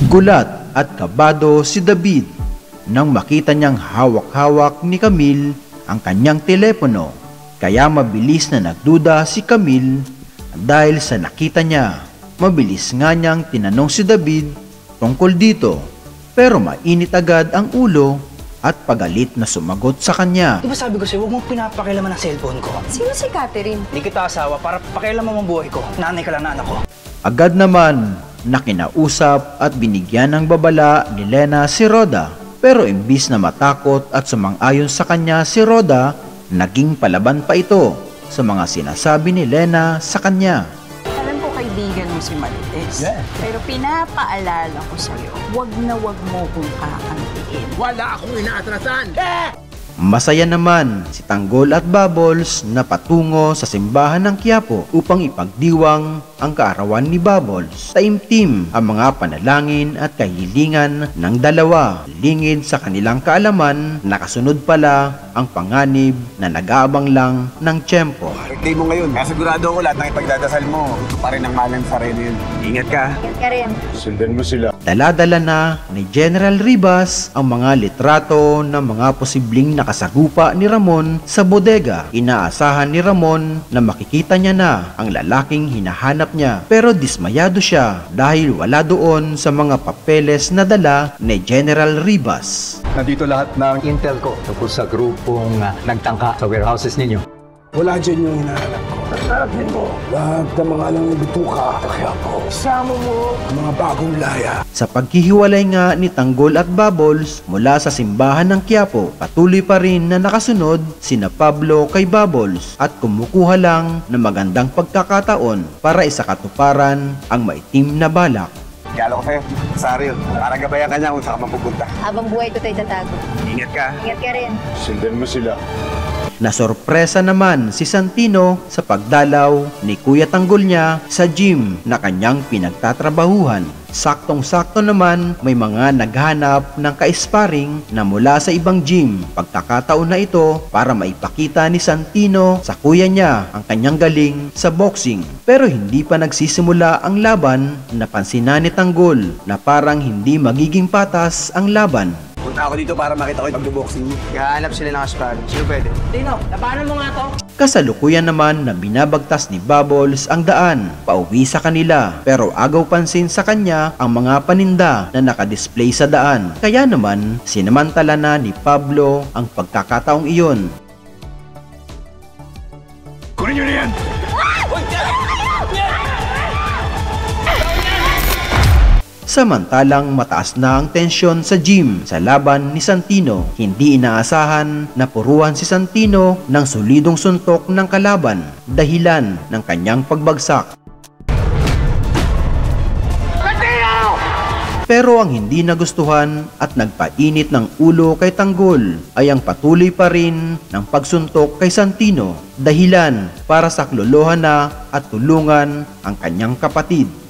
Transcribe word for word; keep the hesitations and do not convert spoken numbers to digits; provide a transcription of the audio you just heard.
Gulat at kabado si David nang makita niyang hawak-hawak ni Camille ang kanyang telepono, kaya mabilis na nagduda si Camille dahil sa nakita niya. Mabilis nga niyang tinanong si David tungkol dito, pero mainit agad ang ulo at pagalit na sumagot sa kanya. Di ba sabi ko sa'yo, huwag mong pinapakialaman ang cellphone ko? Sino si Catherine? Hindi kita asawa para pakialaman mo ang buhay ko. Nanay ka lang na anak ko. Agad naman na kinausap at binigyan ng babala ni Lena si Roda, pero imbis na matakot at sumang-ayon sa kanya si Roda, naging palaban pa ito sa mga sinasabi ni Lena sa kanya. Alam ko kaibigan mo si Marites. Yeah. Pero pinapaalala ko sa'yo, wag na wag mo kong kakampiin. Wala akong inaatrasan! Masaya naman si Tanggol at Bubbles na patungo sa simbahan ng Quiapo upang ipagdiwang ang kaarawan ni Bubbles. Taimtim ang mga panalangin at kahilingan ng dalawa. Lingid sa kanilang kaalaman, nakasunod pala ang panganib na nag-aabang lang ng tiyempo. Birthday mo ngayon, kaya sigurado ko lahat ng ipagdadasal mo, ito pa rin ang malang sarili yun. Ingat ka. Ingat ka rin. Sundan mo sila. Dala-dala na ni General Ribas ang mga litrato ng mga posibleng nakasagupa ni Ramon sa bodega. Inaasahan ni Ramon na makikita niya na ang lalaking hinahanap niya, pero dismayado siya dahil wala doon sa mga papeles na dala ni General Ribas. Nandito lahat ng intel ko tungkol sa grupong uh, nagtangka sa warehouses ninyo. Wala dyan yung hinahanap ko. Hanapin mo lahat ng mga lang bituka. Kaya po, isama mo ang mga bagong laya. Sa paghihiwalay nga ni Tanggol at Bubbles mula sa simbahan ng Quiapo, patuloy pa rin na nakasunod sina Pablo kay Bubbles at kumukuha lang ng magandang pagkakataon para isakatuparan ang maitim na balak. Galo ko sa'yo, Saril. Para gabayan ka niya kung saan ka mapupunta. Habang buhay ko tayo tatago. Ingat ka. Ingat ka rin. Sundan mo sila. Nasorpresa naman si Santino sa pagdalaw ni Kuya Tanggol niya sa gym na kanyang pinagtatrabahuhan. Saktong-sakto naman may mga naghanap ng ka-sparring na mula sa ibang gym. Pagkakataon na ito para maipakita ni Santino sa kuya niya ang kanyang galing sa boxing. Pero hindi pa nagsisimula ang laban, napansin na ni Tanggol na parang hindi magiging patas ang laban. Punta ako dito para makita ko yung pagbuboxing mo. Kahanap sila ng asparo. Sino pwede? Dino, labanan mo nga to. Kasalukuyan naman na binabagtas ni Bubbles ang daan pauwi sa kanila, pero agaw pansin sa kanya ang mga paninda na nakadisplay sa daan. Kaya naman sinamantala na ni Pablo ang pagkakataong iyon. Kunin nyo na yan! Samantalang mataas na ang tensyon sa gym sa laban ni Santino, hindi inaasahan na puruhan si Santino ng solidong suntok ng kalaban, dahilan ng kanyang pagbagsak. Pero ang hindi nagustuhan at nagpainit ng ulo kay Tanggol ay ang patuloy pa rin ng pagsuntok kay Santino, dahilan para saklolohan na at tulungan ang kanyang kapatid.